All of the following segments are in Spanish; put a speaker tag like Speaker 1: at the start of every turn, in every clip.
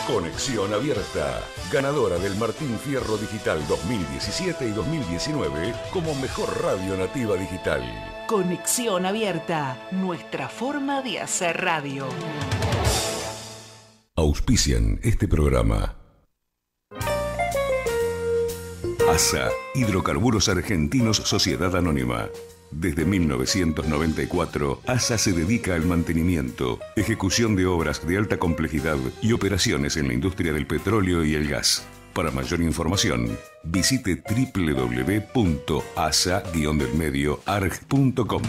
Speaker 1: Conexión Abierta, ganadora del Martín Fierro Digital 2017 y 2019 como mejor radio nativa digital.
Speaker 2: Conexión Abierta, nuestra forma de hacer radio.
Speaker 1: Auspician este programa. ASA, Hidrocarburos Argentinos Sociedad Anónima. Desde 1994, ASA se dedica al mantenimiento, ejecución de obras de alta complejidad y operaciones en la industria del petróleo y el gas. Para mayor información, visite www.asa-arg.com.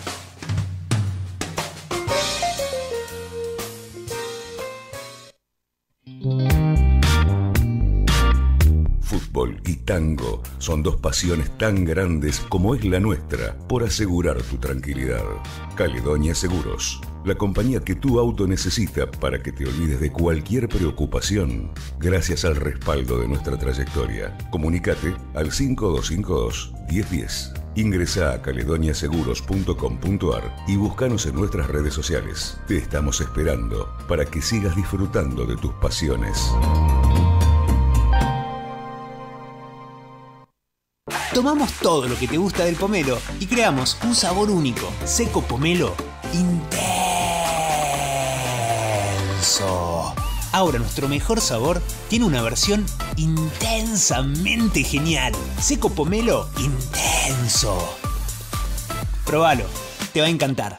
Speaker 1: Fútbol y tango son dos pasiones tan grandes como es la nuestra por asegurar tu tranquilidad. Caledonia Seguros, la compañía que tu auto necesita para que te olvides de cualquier preocupación, gracias al respaldo de nuestra trayectoria. Comunícate al 5252-1010. Ingresa a caledoniaseguros.com.ar y búscanos en nuestras redes sociales. Te estamos esperando para que sigas disfrutando de tus pasiones.
Speaker 3: Tomamos todo lo que te gusta del pomelo y creamos un sabor único. Seco Pomelo Intenso. Ahora nuestro mejor sabor tiene una versión intensamente genial. Seco Pomelo Intenso. Probalo, te va a encantar.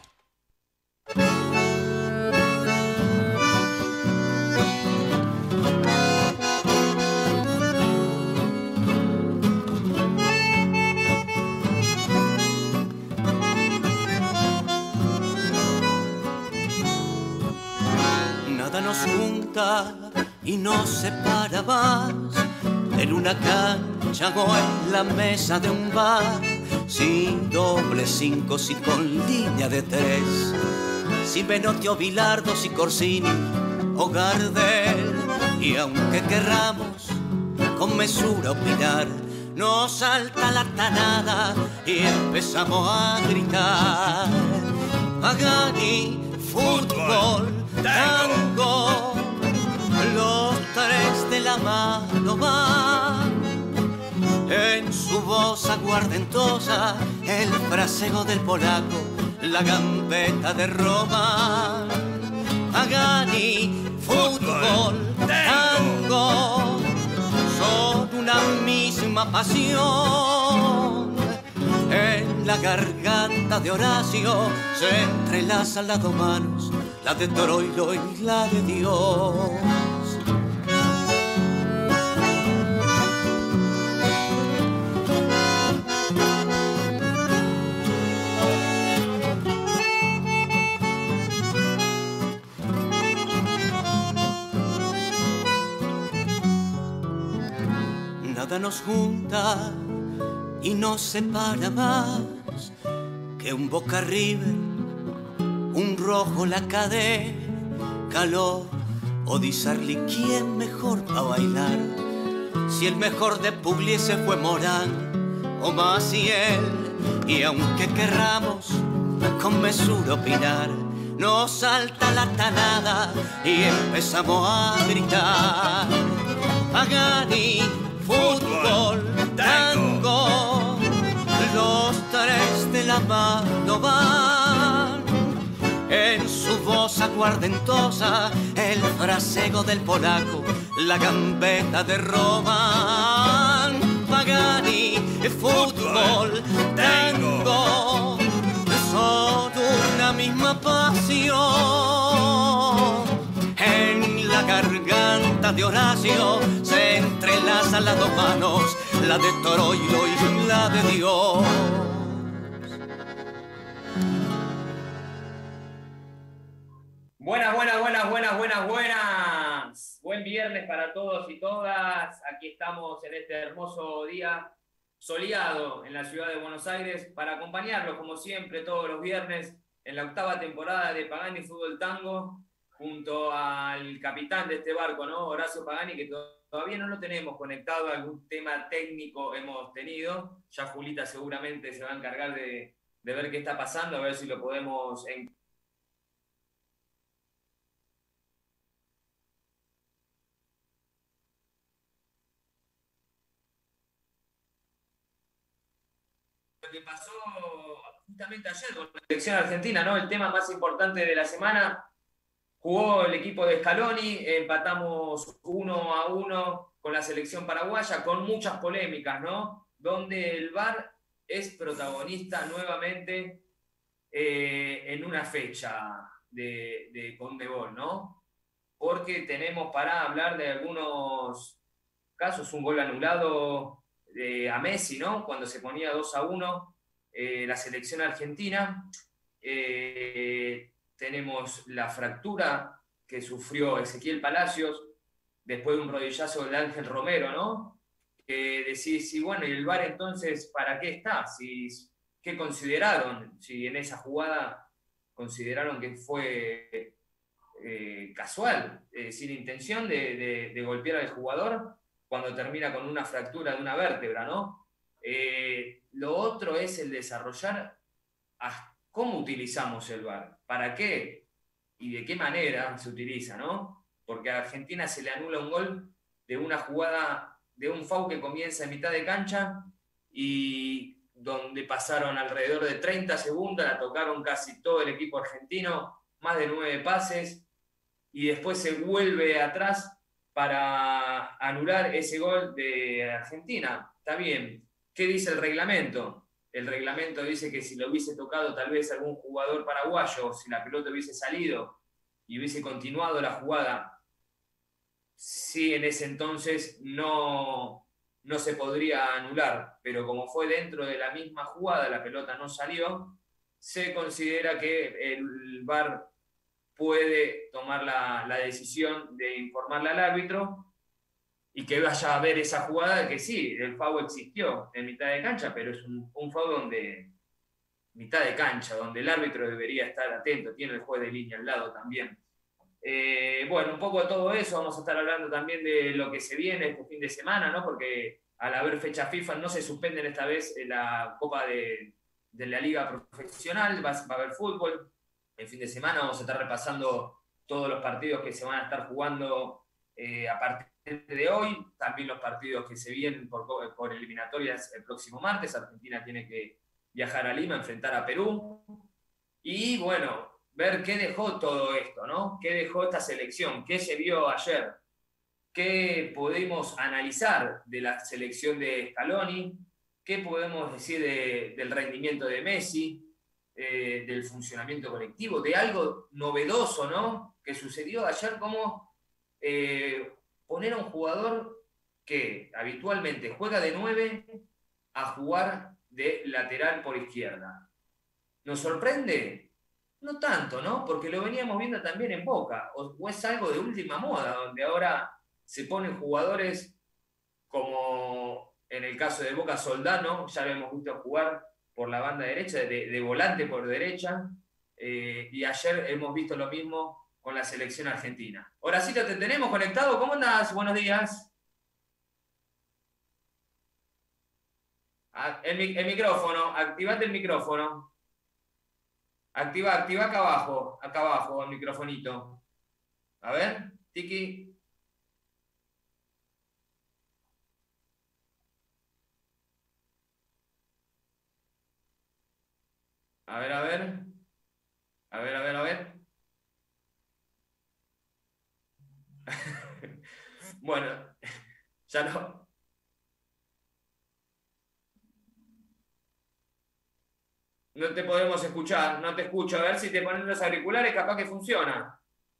Speaker 4: Nos junta y nos separa más en una cancha o en la mesa de un bar, sin doble cinco, sin con línea de tres, sin Menotti o Bilardo, sin Corsini o Gardel. Y aunque querramos con mesura opinar, nos salta la tanada y empezamos a gritar: Pagani, fútbol, tango, los tres de la mano van. En su voz aguardentosa, el fraseo del polaco, la gambeta de Roma. Pagani, fútbol, tango, son una misma pasión. En la garganta de Horacio se entrelazan las dos manos, la de Troilo y la de Dios. Nada nos junta y nos separa más que un Boca River, un rojo la cadena, calor o Di Sarli. ¿Quién mejor para bailar? Si el mejor de Pugliese fue Morán o Maciel. Y aunque querramos con mesura opinar, nos salta la tanada y empezamos a gritar: Pagani, fútbol, tango, los tres de la mano van. En su voz aguardentosa, el fraseo del polaco, la gambeta de Roma. Pagani, fútbol, tango, son una misma pasión. En la garganta de Horacio se entrelazan las dos manos, la de Troilo y la de Dios.
Speaker 5: Buenas. Buen viernes para todos y todas. Aquí estamos en este hermoso día soleado en la ciudad de Buenos Aires para acompañarlos, como siempre, todos los viernes en la octava temporada de Pagani Fútbol Tango, junto al capitán de este barco, ¿no? Horacio Pagani, que todavía no lo tenemos conectado, algún tema técnico hemos tenido. Ya Julita seguramente se va a encargar de ver qué está pasando, a ver si lo podemos que pasó justamente ayer con la selección argentina, ¿no? El tema más importante de la semana. Jugó el equipo de Scaloni, empatamos 1-1 con la selección paraguaya, con muchas polémicas, ¿no? Donde el VAR es protagonista nuevamente en una fecha de Conmebol, ¿no? Porque tenemos para hablar de algunos casos, un gol anulado a Messi, ¿no? Cuando se ponía 2-1 la selección argentina. Tenemos la fractura que sufrió Ezequiel Palacios después de un rodillazo de Ángel Romero, ¿no? Decís, sí, bueno, ¿y el VAR entonces para qué está? ¿Qué consideraron? Si en esa jugada consideraron que fue casual, sin intención de golpear al jugador cuando termina con una fractura de una vértebra, ¿no? Lo otro es el desarrollar cómo utilizamos el VAR, para qué y de qué manera se utiliza, ¿no? Porque a Argentina se le anula un gol de una jugada, de un foul que comienza en mitad de cancha y donde pasaron alrededor de 30 segundos, la tocaron casi todo el equipo argentino, más de 9 pases, y después se vuelve atrás para anular ese gol de Argentina. Está bien. ¿Qué dice el reglamento? El reglamento dice que si lo hubiese tocado tal vez algún jugador paraguayo, si la pelota hubiese salido y hubiese continuado la jugada, sí, en ese entonces no se podría anular, pero como fue dentro de la misma jugada, la pelota no salió, se considera que el VAR puede tomar la decisión de informarle al árbitro y que vaya a ver esa jugada de que sí, el foul existió en mitad de cancha, pero es un foul donde mitad de cancha, donde el árbitro debería estar atento, tiene el juez de línea al lado también. Bueno, un poco de todo eso, vamos a estar hablando también de lo que se viene este fin de semana, ¿no? Porque al haber fecha FIFA no se suspenden esta vez la Copa de la Liga Profesional, va a haber fútbol. El fin de semana vamos a estar repasando todos los partidos que se van a estar jugando a partir de hoy, también los partidos que se vienen por eliminatorias el próximo martes. Argentina tiene que viajar a Lima, enfrentar a Perú. Y bueno, ver qué dejó todo esto, ¿no? ¿Qué dejó esta selección? ¿Qué se vio ayer? ¿Qué podemos analizar de la selección de Scaloni? ¿Qué podemos decir del rendimiento de Messi? Del funcionamiento colectivo, de algo novedoso, ¿no? Que sucedió ayer, como poner a un jugador que habitualmente juega de 9 a jugar de lateral por izquierda. ¿Nos sorprende? No tanto, ¿no? Porque lo veníamos viendo también en Boca, o es algo de última moda, donde ahora se ponen jugadores como en el caso de Boca Soldano, ya lo hemos visto jugar por la banda derecha, de volante por derecha, y ayer hemos visto lo mismo con la selección argentina. Horacito, te tenemos conectado, ¿cómo andas? Buenos días. El micrófono, activate el micrófono. Activa acá abajo el microfonito. A ver, Tiki. A ver, a ver. A ver, a ver, a ver. Bueno, ya no. No te podemos escuchar, no te escucho. A ver si te ponen los auriculares, capaz que funciona.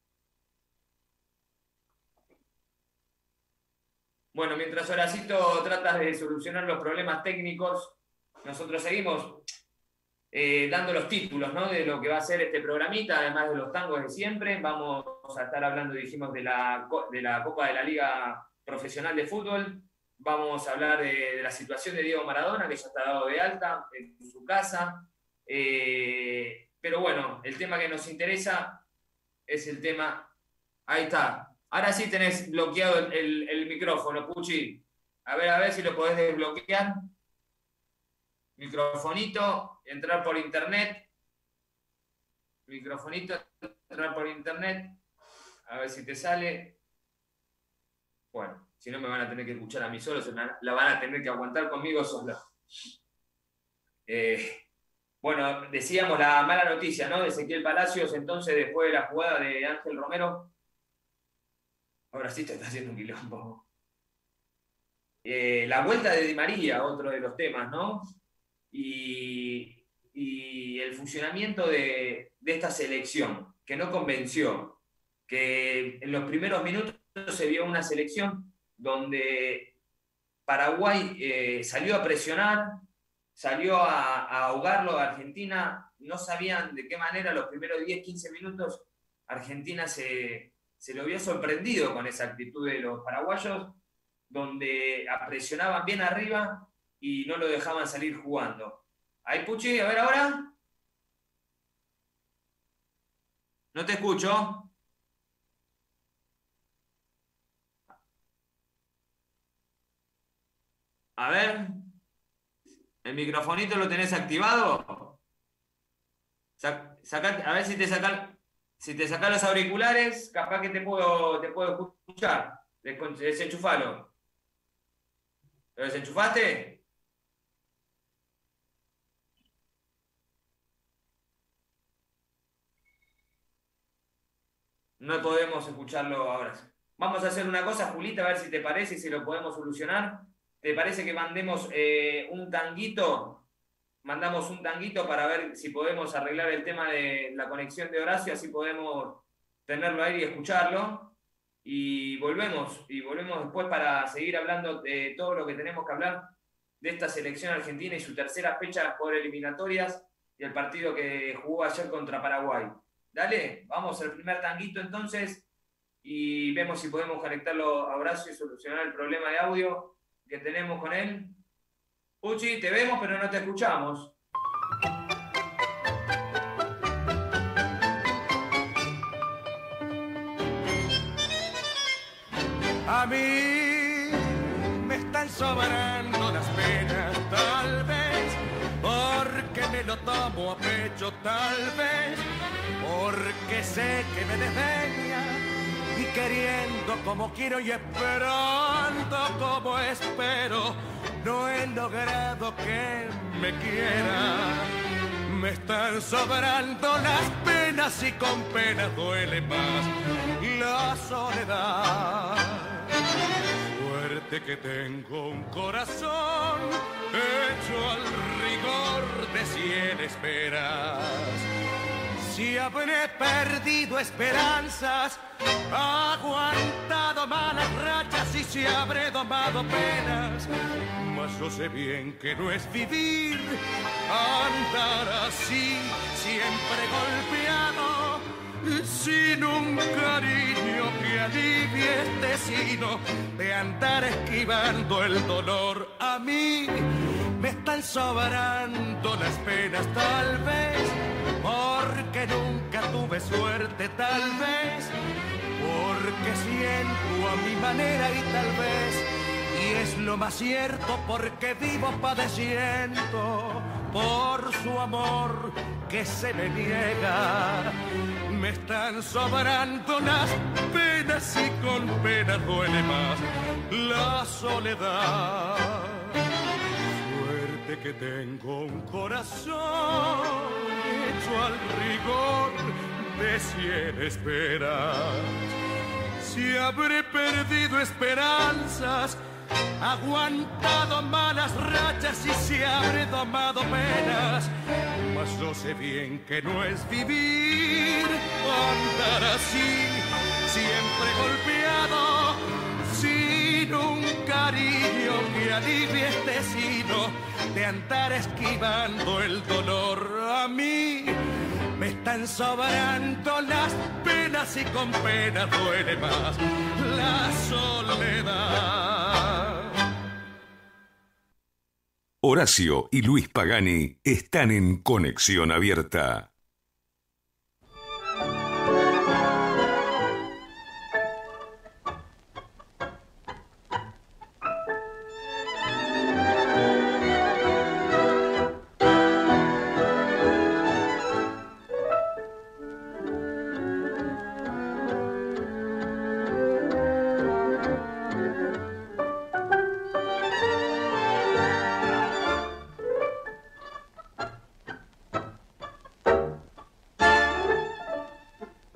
Speaker 5: Bueno, mientras Horacito tratas de solucionar los problemas técnicos, nosotros seguimos dando los títulos, ¿no? De lo que va a ser este programita, además de los tangos de siempre. Vamos a estar hablando, dijimos, de la Copa de la Liga Profesional de Fútbol. Vamos a hablar de la situación de Diego Maradona, que ya está dado de alta en su casa. Pero bueno, el tema que nos interesa es el tema... Ahí está. Ahora sí tenés bloqueado el micrófono, Puchi. A ver si lo podés desbloquear. Microfonito, entrar por internet. Microfonito, entrar por internet. A ver si te sale. Bueno, si no me van a tener que escuchar a mí solo, la van a tener que aguantar conmigo solo. Bueno, decíamos la mala noticia, ¿no? De Ezequiel Palacios, entonces, después de la jugada de Ángel Romero. Ahora sí te está haciendo un quilombo. La vuelta de Di María, otro de los temas, ¿no? Y el funcionamiento de esta selección, que no convenció, que en los primeros minutos se vio una selección donde Paraguay salió a presionar, salió a ahogarlo a Argentina, no sabían de qué manera los primeros 10, 15 minutos Argentina se lo vio sorprendido con esa actitud de los paraguayos, donde presionaban bien arriba y no lo dejaban salir jugando. Ahí, Puchi, a ver ahora. No te escucho. A ver. ¿El microfonito lo tenés activado? A ver si te sacás los auriculares, capaz que te puedo escuchar. Desenchufalo. ¿Lo desenchufaste? No podemos escucharlo ahora. Vamos a hacer una cosa, Julita, a ver si te parece y si lo podemos solucionar. ¿Te parece que mandemos un tanguito? Mandamos un tanguito para ver si podemos arreglar el tema de la conexión de Horacio, así podemos tenerlo ahí y escucharlo. Y volvemos después para seguir hablando de todo lo que tenemos que hablar de esta selección argentina y su tercera fecha por eliminatorias y el partido que jugó ayer contra Paraguay. Dale, vamos al primer tanguito entonces y vemos si podemos conectarlo a Horacio y solucionar el problema de audio que tenemos con él. Puchi, te vemos pero no te escuchamos.
Speaker 6: A mí me están sobrando las penas, tal vez, porque me lo tomo a pecho, tal vez, porque sé que me desdeña y queriendo como quiero y esperando como espero, no he logrado que me quiera. Me están sobrando las penas y con penas duele más la soledad. Suerte que tengo un corazón hecho al rigor de 100 esperas. Si habré perdido esperanzas, aguantado malas rachas y si habré domado penas, mas yo sé bien que no es vivir andar así, siempre golpeado, sin un cariño que alivie este sino de andar esquivando el dolor. A mí me están sobrando las penas, tal vez, porque nunca tuve suerte, tal vez, porque siento a mi manera y tal vez, y es lo más cierto, porque vivo padeciendo por su amor que se me niega. Me están sobrando las penas y con pena duele más la soledad. Suerte que tengo un corazón hecho al rigor de 100 esperas. Si habré perdido esperanzas, aguantado malas rachas y si habré domado penas, mas yo sé bien que no es vivir andar así, siempre golpeado, sin un cariño que alivie este sino de andar esquivando el dolor. A mí me están sobrando las penas y con pena duele más la soledad.
Speaker 1: Horacio y Luis Pagani están en Conexión Abierta.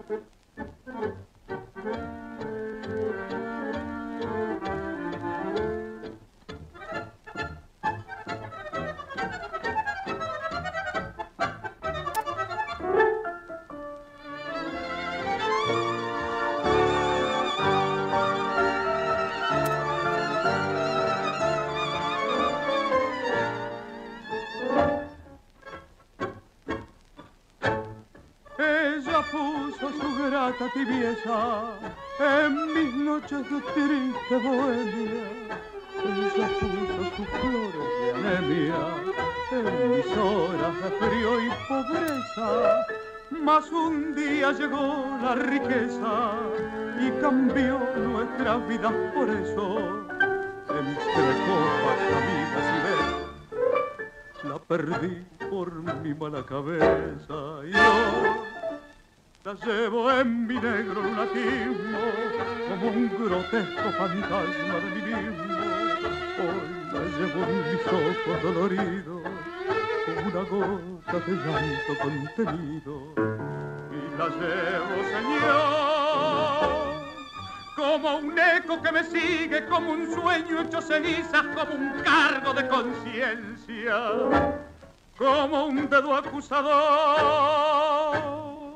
Speaker 6: Tibieza en mis noches de triste bohemia, ella puso sus flores de anemia en mis horas de frío y pobreza, mas un día llegó la riqueza y cambió nuestras vidas por eso. Entre copas, amigas y besos, la perdí por mi mala cabeza y yo la llevo en mi negro lunatismo como un grotesco fantasma de mí mismo. Hoy la llevo en mis ojos doloridos como una gota de llanto contenido. Y la llevo, Señor, como un eco que me sigue, como un sueño hecho cenizas, como un cargo de conciencia, como un dedo acusador.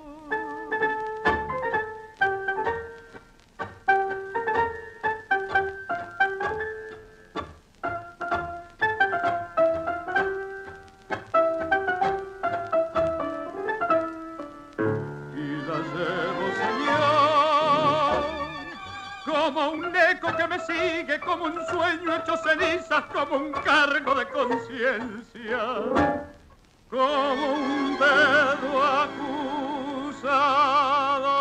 Speaker 6: Como un eco que me sigue, como un sueño hecho cenizas, como un cargo de conciencia, como un dedo acusador.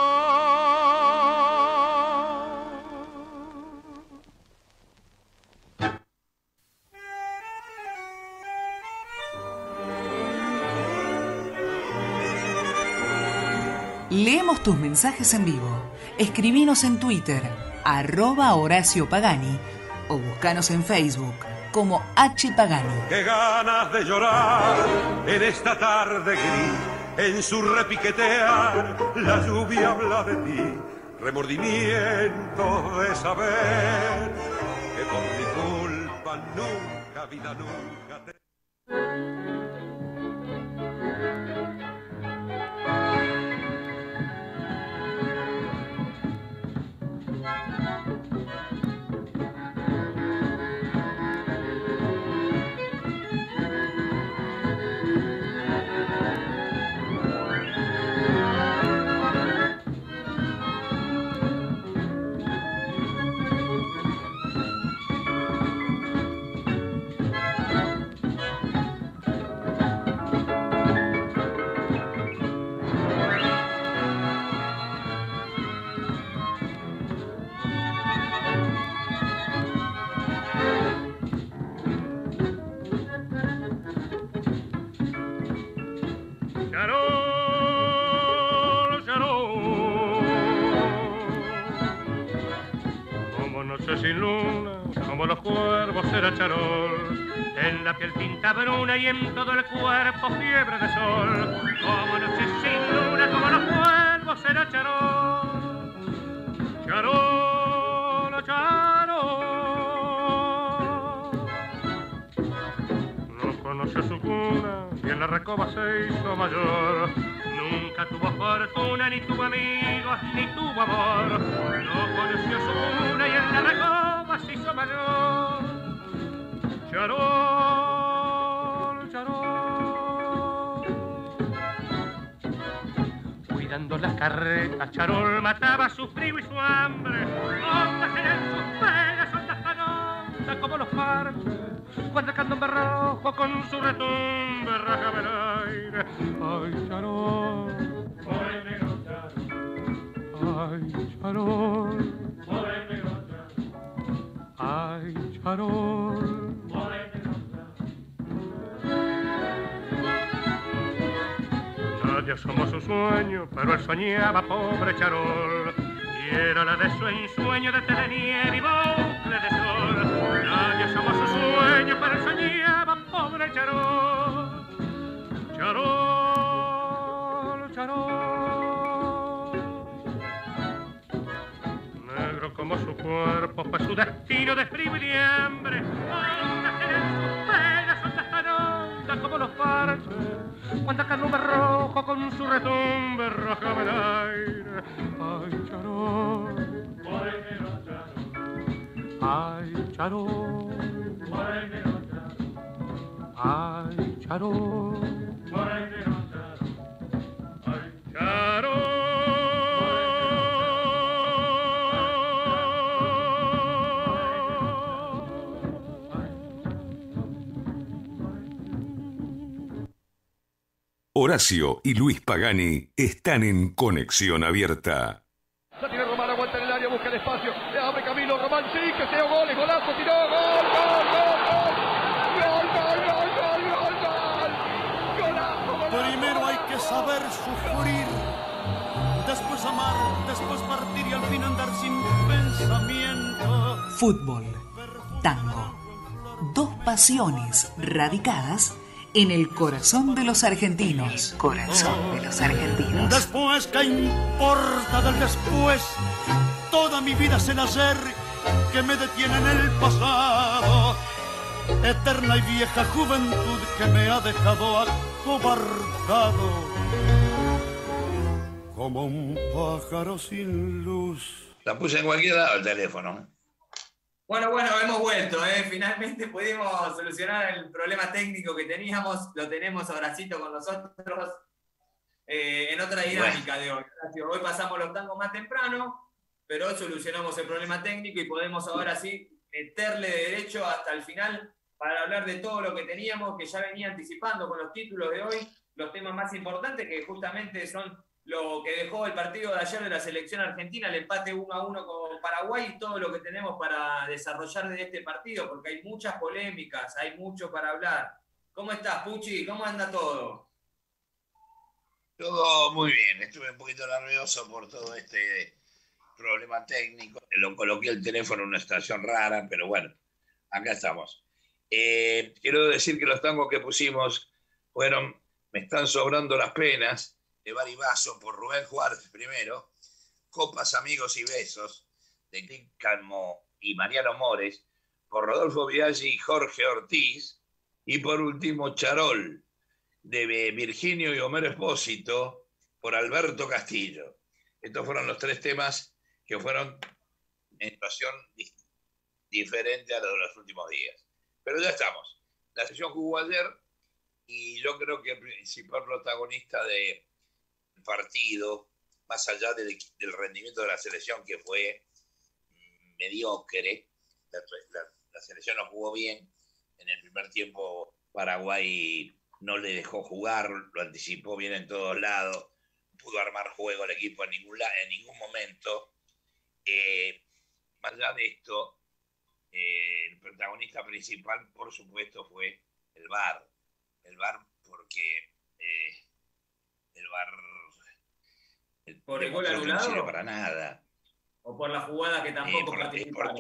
Speaker 2: Leemos tus mensajes en vivo. Escribinos en Twitter @Horacio Pagani o buscanos en Facebook como H. Pagani.
Speaker 7: Qué ganas de llorar en esta tarde gris, en su repiquetear la lluvia habla de ti, remordimiento de saber que por mi culpa nunca, vida nunca te...
Speaker 6: Sin luna, como los cuervos era charol, en la piel tinta bruna y en todo el cuerpo fiebre de sol, como noche sin luna, como los cuervos era charol, charol, charol. No conoció su cuna y en la recoba se hizo mayor, nunca tuvo fortuna, ni tuvo amigos, ni tuvo amor. No conoció su cuna y en la recoba se hizo mayor. Charol, charol. Cuidando las carretas, Charol mataba su frío y su hambre. Ondas en sus penas, ondas panosas como los parches, cuando el candombe rojo con su retumbe rajaba el aire. Ay, Charol, por el negro Charol. Ay, Charol, por el negro Charol. Ay, Charol, por el negro Charol. Nadie asomó su sueño, pero él soñaba, pobre Charol, y era la de su ensueño de telenier y bucle de sol. Nadie asomó su sueño, pero él soñaba, pobre Charol, Charol, Charol. cuerpo fue su destino de frío y de hambre. Hondas eran sus penas, ondas tan hondas como los parches. Cuando aquel nube rojo con su retumbe rajaba el aire. Ay, charol, ay, charol, ay, charol, ay, charol.
Speaker 1: Horacio y Luis Pagani están en Conexión Abierta.
Speaker 8: La tiene Román, aguanta en el área, busca el espacio, le abre camino Román, sí, que sea gol, golazo, tiró, gol, gol, gol, gol, gol, gol, gol, gol, gol, gol, golazo.
Speaker 4: Primero hay que saber sufrir, después amar, después partir y al fin andar sin pensamiento.
Speaker 2: Fútbol, tango, dos pasiones radicadas en el corazón de los argentinos. Corazón de los argentinos.
Speaker 4: Después, ¿qué importa del después? Toda mi vida es el ayer que me detiene en el pasado. Eterna y vieja juventud que me ha dejado acobardado. Como un pájaro sin luz.
Speaker 9: La puse en cualquier lado el teléfono.
Speaker 5: Bueno, hemos vuelto, finalmente pudimos solucionar el problema técnico que teníamos, lo tenemos Horacito con nosotros en otra dinámica de hoy. Hoy pasamos los tangos más temprano, pero hoy solucionamos el problema técnico y podemos ahora sí meterle de derecho hasta el final para hablar de todo lo que teníamos, que ya venía anticipando con los títulos de hoy, los temas más importantes que justamente son lo que dejó el partido de ayer de la selección argentina, el empate 1-1 con Paraguay y todo lo que tenemos para desarrollar de este partido, porque hay muchas polémicas, hay mucho para hablar. ¿Cómo estás, Puchi? ¿Cómo anda todo?
Speaker 9: Todo muy bien, estuve un poquito nervioso por todo este problema técnico. Lo coloqué el teléfono en una estación rara, pero bueno, acá estamos. Quiero decir que los tangos que pusimos fueron Me están sobrando las penas, de Baribazo por Rubén Juárez primero, Copas, Amigos y Besos, de Clicamo y Mariano Mores, por Rodolfo Biaggi y Jorge Ortiz, y por último Charol, de Virginio y Homero Espósito, por Alberto Castillo. Estos fueron los tres temas que fueron en situación diferente a la de los últimos días. Pero ya estamos. La sesión jugó ayer y yo creo que el principal protagonista del partido, más allá del rendimiento de la selección que fue mediocre, la selección no jugó bien. En el primer tiempo Paraguay no le dejó jugar, lo anticipó bien en todos lados, pudo armar juego el equipo en ningún momento. Más allá de esto, el protagonista principal, por supuesto, fue el VAR. El VAR porque el VAR
Speaker 5: ¿por el gol anulado?
Speaker 9: No sirve para nada.
Speaker 5: ¿O por la jugada que tampoco participaron?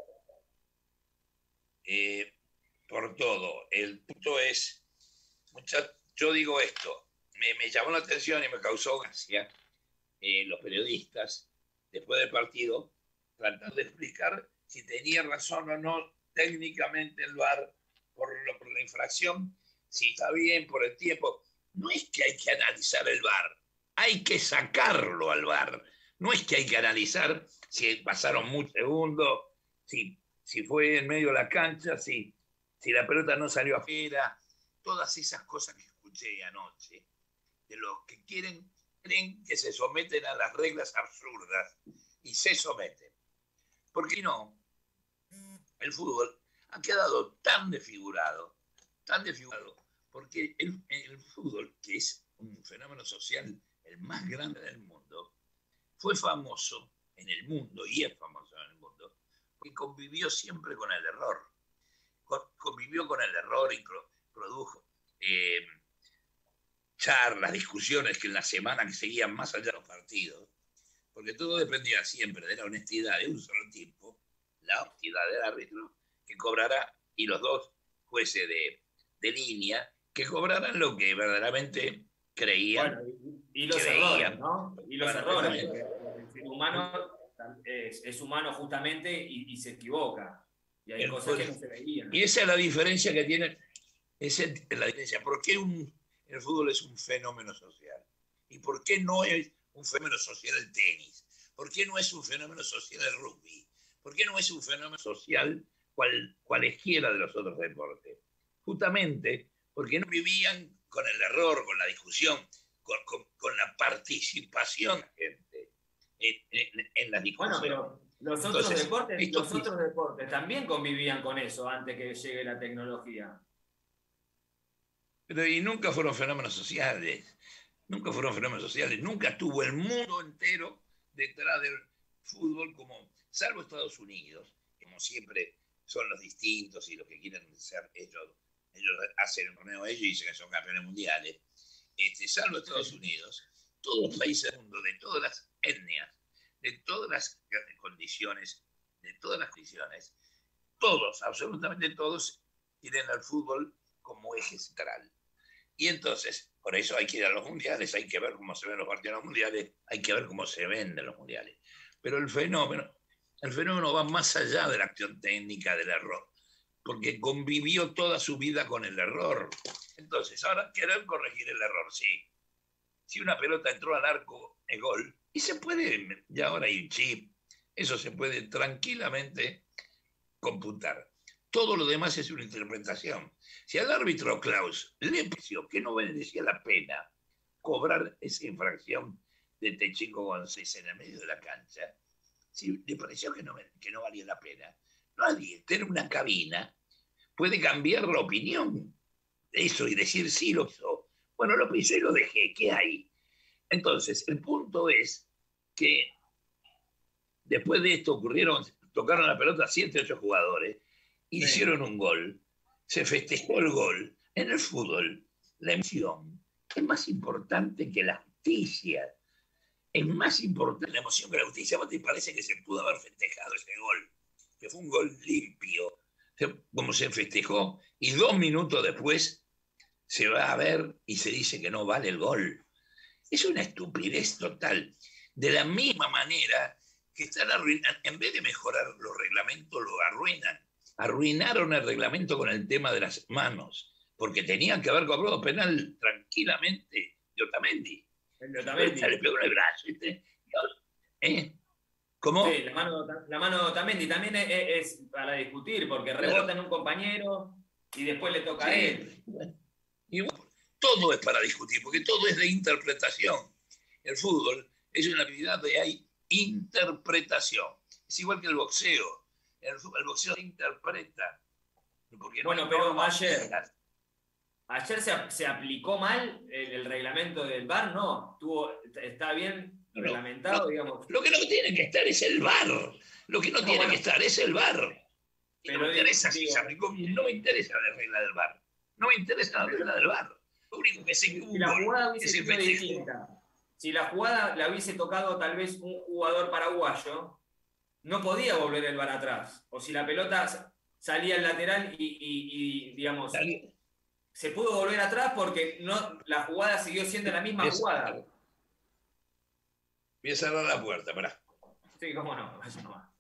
Speaker 9: Por todo. El punto es, yo digo esto, me llamó la atención y me causó gracia los periodistas, después del partido, tratando de explicar si tenía razón o no técnicamente el VAR por la infracción, si está bien por el tiempo. No es que hay que analizar el VAR, hay que sacarlo al VAR. No es que hay que analizar si pasaron muchos segundos, si fue en medio de la cancha, si la pelota no salió afuera, todas esas cosas que escuché anoche, de los que creen que se someten a las reglas absurdas y se someten. Porque no, el fútbol ha quedado tan desfigurado, porque el fútbol, que es un fenómeno social el más grande del mundo, fue famoso en el mundo y es famoso en el mundo, porque convivió siempre con el error. Convivió con el error y produjo charlas, discusiones que en la semana que seguían más allá de los partidos, porque todo dependía siempre de la honestidad de un solo tipo, la honestidad del árbitro, que cobrará, y los dos jueces de línea, que cobrarán lo que verdaderamente creían.
Speaker 5: Bueno, y los errores, ¿no? Y los errores. El ser humano es humano justamente y se equivoca. Y hay cosas que no se veían.
Speaker 9: Y esa es la diferencia que tiene. Esa es la diferencia. ¿Por qué el fútbol es un fenómeno social? ¿Y por qué no es un fenómeno social el tenis? ¿Por qué no es un fenómeno social el rugby? ¿Por qué no es un fenómeno social cualesquiera de los otros deportes? Justamente porque no vivían con el error, con la discusión, con la participación de la gente en las discusiones.
Speaker 5: Bueno, pero los otros deportes también convivían con eso antes que llegue la tecnología.
Speaker 9: Pero y nunca fueron fenómenos sociales. Nunca fueron fenómenos sociales. Nunca estuvo el mundo entero detrás del fútbol, salvo Estados Unidos, como siempre son los distintos y los que quieren ser ellos hacen el torneo ellos y dicen que son campeones mundiales. Salvo Estados Unidos, todos los países del mundo, de todas las etnias, de todas las condiciones, todos, absolutamente todos, tienen al fútbol como eje central. Y entonces, por eso hay que ir a los mundiales, hay que ver cómo se ven los partidos mundiales, hay que ver cómo se venden los mundiales. Pero el fenómeno va más allá de la acción técnica, del error, porque convivió toda su vida con el error. Entonces, ahora quieren corregir el error, sí. Si una pelota entró al arco, es gol. Y se puede, ya ahora hay un chip, eso se puede tranquilamente computar. Todo lo demás es una interpretación. Si al árbitro Klaus le pareció que no merecía la pena cobrar esa infracción de Techinco González en el medio de la cancha, si le pareció que no valía la pena, nadie en una cabina puede cambiar la opinión de eso y decir sí lo hizo. Bueno, lo pisé y lo dejé, ¿qué hay? Entonces, el punto es que después de esto tocaron la pelota 7 o 8 jugadores, hicieron un gol, se festejó el gol. En el fútbol, la emoción es más importante que la justicia. Es más importante la emoción que la justicia. ¿Vos te parece que se pudo haber festejado ese gol? Que fue un gol limpio, como se festejó, y 2 minutos después se va a ver y se dice que no vale el gol. Es una estupidez total. De la misma manera que están arruinando, en vez de mejorar los reglamentos, lo arruinan. Arruinaron el reglamento con el tema de las manos, porque tenían que haber cobrado penal tranquilamente de Otamendi. Le pegó en el brazo, ¿viste? ¿Cómo?
Speaker 5: Sí, la mano de Otamendi también es para discutir, porque rebota en un compañero y después le toca a él.
Speaker 9: Y bueno, todo es para discutir, porque todo es de interpretación. El fútbol es una actividad donde hay interpretación. Es igual que el boxeo. El boxeo se interpreta.
Speaker 5: Bueno, pero ayer se aplicó mal el reglamento del VAR, ¿no? Está bien reglamentado, digamos.
Speaker 9: Lo que no tiene que estar es el VAR. Lo que no tiene que estar es el VAR. Pero no me interesa si se aplicó bien, no me interesa la regla del VAR. No me interesa la regla del VAR. Lo único que sé que
Speaker 5: si la jugada hubiese sido distinta, si la jugada la hubiese tocado tal vez un jugador paraguayo, no podía volver el VAR atrás. O si la pelota salía al lateral y digamos, se pudo volver atrás porque la jugada siguió siendo la misma jugada.
Speaker 9: Voy a cerrar la puerta, pará.
Speaker 5: Sí, cómo no, eso no va.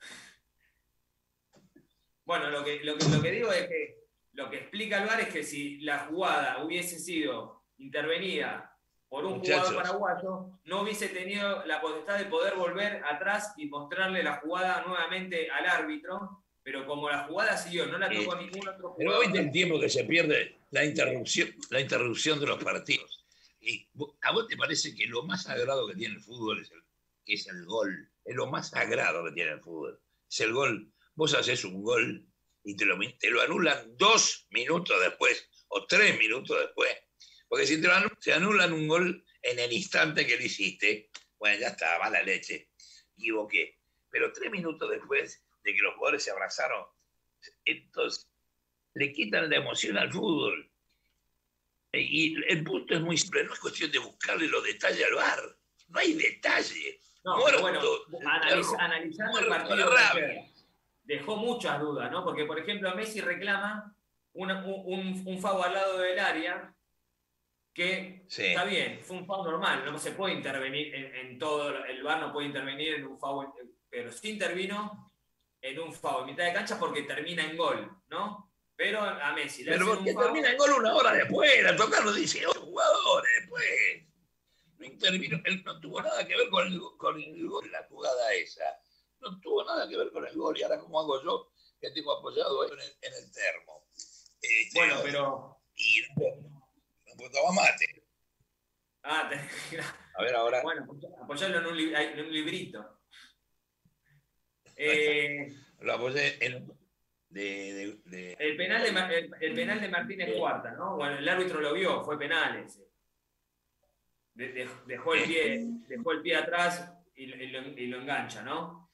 Speaker 5: Bueno, lo que digo es que lo que explica el VAR es que si la jugada hubiese sido intervenida por un jugador paraguayo, no hubiese tenido la potestad de poder volver atrás y mostrarle la jugada nuevamente al árbitro, pero como la jugada siguió, no la tocó ningún otro jugador.
Speaker 9: Pero viste el tiempo que se pierde la interrupción de los partidos. Y ¿a vos te parece que lo más sagrado que tiene el fútbol es el gol? Es lo más sagrado que tiene el fútbol. Es el gol. Vos haces un gol y te lo anulan 2 minutos después o 3 minutos después. Porque si te anulan un gol en el instante que lo hiciste, bueno, ya está, mala leche, equivoqué. Pero 3 minutos después de que los jugadores se abrazaron, entonces le quitan la emoción al fútbol. Y el punto es muy simple, no es cuestión de buscarle los detalles al VAR. No hay detalle.
Speaker 5: No, pero bueno, analizando el partido de ayer, dejó muchas dudas, ¿no? Porque, por ejemplo, Messi reclama un foul al lado del área, que está bien, fue un foul normal, no se puede intervenir en todo, el VAR no puede intervenir en un foul pero sí intervino en un foul, mitad de cancha, porque termina en gol, ¿no? Pero a Messi le
Speaker 9: Pero
Speaker 5: hacen
Speaker 9: porque
Speaker 5: un foul.
Speaker 9: termina en gol una hora después, la tocaron 18 jugadores después. No intervino, él no tuvo nada que ver con el gol, la jugada esa. No tuvo nada que ver con el gol. Y ahora, ¿cómo hago yo? Que tengo apoyado en el termo.
Speaker 5: Bueno, pero...
Speaker 9: Y no puedo tomar mate.
Speaker 5: Ah,
Speaker 9: a ver ahora.
Speaker 5: Bueno, apoyarlo en un librito.
Speaker 9: Lo apoyé en...
Speaker 5: El penal de Martínez Cuarta, ¿no? Bueno, el árbitro lo vio, fue penal ese. Dejó el pie atrás y lo engancha, ¿no?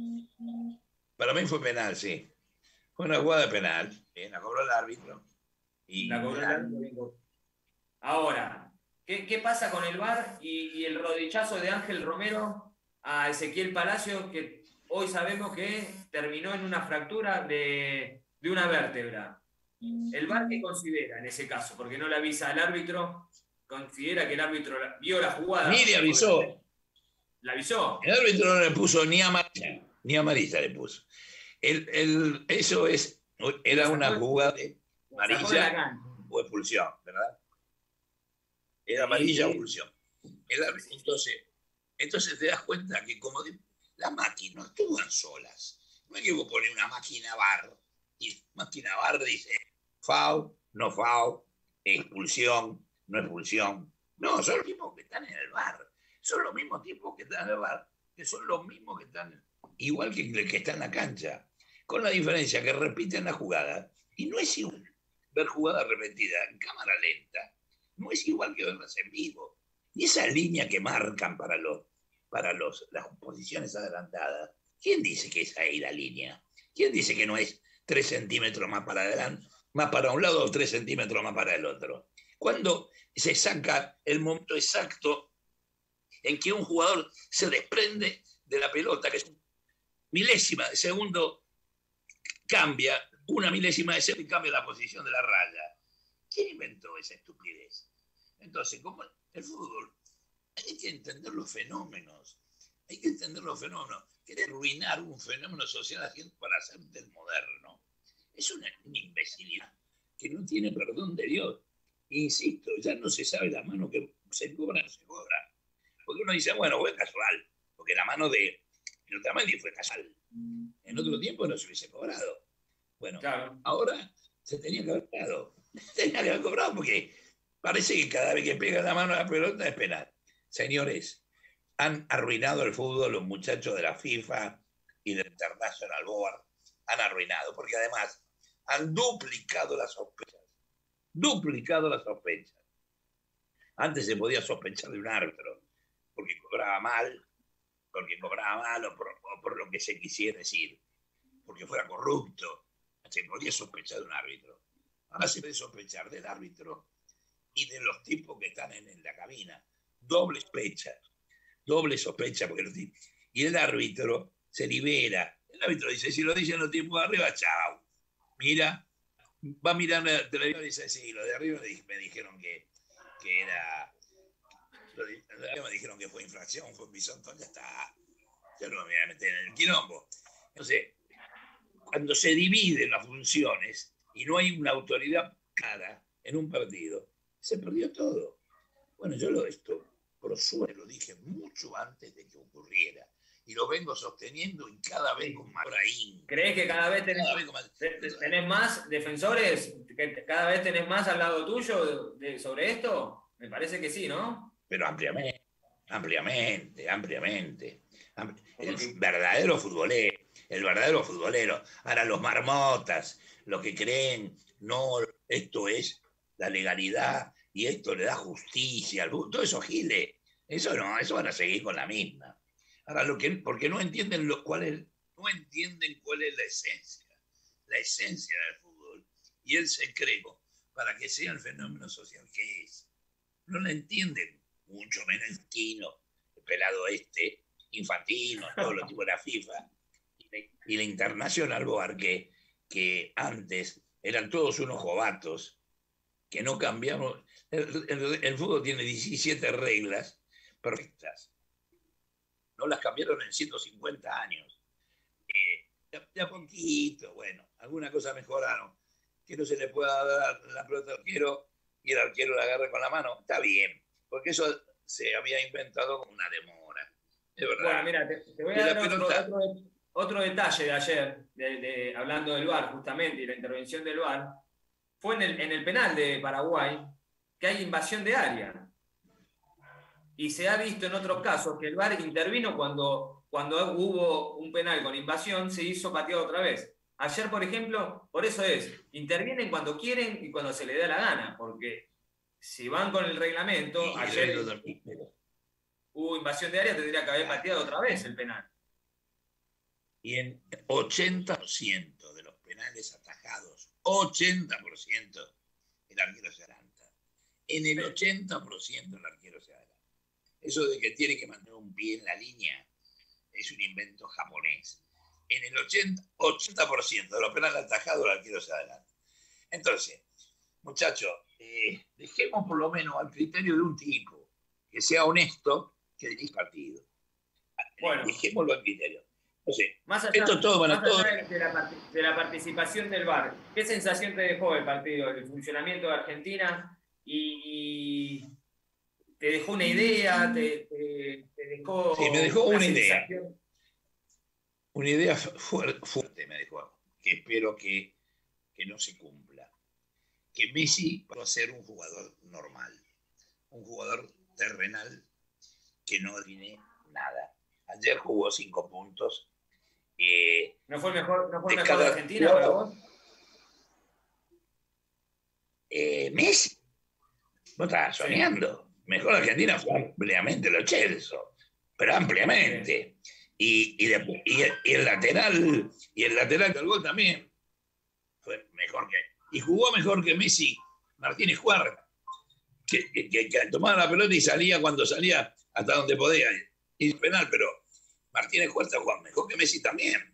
Speaker 9: Para mí fue penal, sí. Fue una jugada de penal. La cobró el árbitro.
Speaker 5: La cobró el árbitro. Ahora, ¿qué pasa con el VAR y el rodillazo de Ángel Romero a Ezequiel Palacio, que hoy sabemos que terminó en una fractura de una vértebra? ¿El VAR qué considera en ese caso? Porque no le avisa al árbitro. ¿Considera que el árbitro vio la jugada?
Speaker 9: Ni le avisó.
Speaker 5: ¿La avisó?
Speaker 9: El árbitro no le puso ni amarilla le puso. Eso era una jugada de amarilla o expulsión, ¿verdad? Era amarilla o expulsión. Entonces te das cuenta que como las máquinas no actúan solas. No es que vos pones una máquina VAR y la máquina VAR dice foul, no foul, expulsión, no expulsión. No, son los mismos que están en el VAR. Son los mismos tipos que están en el VAR, que son los mismos que están, igual que el que está en la cancha, con la diferencia que repiten la jugada. Y no es igual ver jugada repetida en cámara lenta, no es igual que verlas en vivo. Y esa línea que marcan para las posiciones adelantadas, ¿quién dice que es ahí la línea? ¿Quién dice que no es 3 centímetros más para adelante, más para un lado o 3 centímetros más para el otro? Cuando se saca el momento exacto en que un jugador se desprende de la pelota, que es milésima de segundo, cambia una milésima de segundo y cambia la posición de la raya. ¿Quién inventó esa estupidez? Entonces, como el fútbol, hay que entender los fenómenos. Hay que entender los fenómenos. Querer arruinar un fenómeno social para hacerte el moderno es una imbecilidad que no tiene perdón de Dios. Insisto, ya no se sabe la mano que se cobra, no se cobra. Porque uno dice, bueno, fue casual, porque la mano de Otamendi fue casual. En otro tiempo no se hubiese cobrado. Bueno, claro. Ahora se tenía que haber cobrado. Tenía que haber cobrado porque parece que cada vez que pega la mano a la pelota es penal. Señores, han arruinado el fútbol los muchachos de la FIFA y del International Board. Han arruinado, porque además han duplicado las sospechas. Antes se podía sospechar de un árbitro porque cobraba mal o por lo que se quisiera decir, porque fuera corrupto. Se podía sospechar de un árbitro. Ahora se puede sospechar del árbitro y de los tipos que están en la cabina. Doble sospecha, porque y el árbitro se libera. El árbitro dice, si lo dicen los tipos de arriba, chao. Mira, va a mirar la televisión y dice, sí, los de arriba me dijeron que era... Me dijeron que fue infracción, fue bisonto, ya está. Yo no me voy a meter en el quilombo. Entonces, cuando se dividen las funciones y no hay una autoridad clara en un partido, se perdió todo. Bueno, yo por suerte lo dije mucho antes de que ocurriera y lo vengo sosteniendo y cada vez con más ahínco.
Speaker 5: ¿Crees que cada vez tenés más defensores? ¿Que cada vez tenés más al lado tuyo sobre esto? Me parece que sí, ¿no?
Speaker 9: Pero ampliamente. El verdadero futbolero. Ahora los marmotas, los que creen, no, esto es la legalidad y esto le da justicia al fútbol. Todo eso giles. Eso no, eso van a seguir con la misma. Ahora, porque no entienden cuál es la esencia del fútbol y el secreto para que sea el fenómeno social que es. No la entienden, mucho menos Infantino, el pelado Infantino, todos los tipos de la FIFA y la International Board, que antes eran todos unos jovatos, que no cambiamos. El fútbol tiene 17 reglas perfectas. no las cambiaron en 150 años. De a poquito, bueno, alguna cosa mejoraron. Que no se le pueda dar la pelota al arquero y el arquero la agarre con la mano, está bien, porque eso se había inventado con una demora. Es verdad.
Speaker 5: Bueno, mira, te voy a dar otro detalle de ayer, hablando del VAR justamente, y la intervención del VAR, fue en el penal de Paraguay, que hay invasión de área. Y se ha visto en otros casos que el VAR intervino cuando hubo un penal con invasión, se hizo pateado otra vez. Ayer, por ejemplo, por eso intervienen cuando quieren y cuando se les da la gana, porque si van con el reglamento, ayer hubo invasión de área, tendría que haber pateado otra vez el penal.
Speaker 9: Y en 80% de los penales atajados, 80%, el arquero se adelanta. En el 80% el arquero se adelanta. Eso de que tiene que mantener un pie en la línea es un invento japonés. En el 80% de los penales atajados el arquero se adelanta. Entonces, muchachos, dejemos por lo menos al criterio de un tipo que sea honesto, que dirija partido. Bueno, dejémoslo al criterio. Entonces,
Speaker 5: más allá,
Speaker 9: esto todo, bueno, todo...
Speaker 5: de la participación del VAR, ¿qué sensación te dejó el partido, el funcionamiento de Argentina? Y te dejó una idea, te dejó...
Speaker 9: Sí, me dejó una idea.
Speaker 5: Sensación.
Speaker 9: Una idea fuerte me dejó, que espero que no se cumpla. Que Messi va a ser un jugador normal, un jugador terrenal que no tiene nada. Ayer jugó 5 puntos.
Speaker 5: ¿No fue el mejor de Argentina para vos?
Speaker 9: Messi. No estaba soñando. Sí. Mejor Argentina fue ampliamente Lo Celso, pero ampliamente. Sí. Y el lateral del gol también fue mejor que... Y jugó mejor que Messi Martínez Cuarta, que tomaba la pelota y salía cuando salía hasta donde podía. Y penal, pero Martínez Cuarta jugó mejor que Messi también.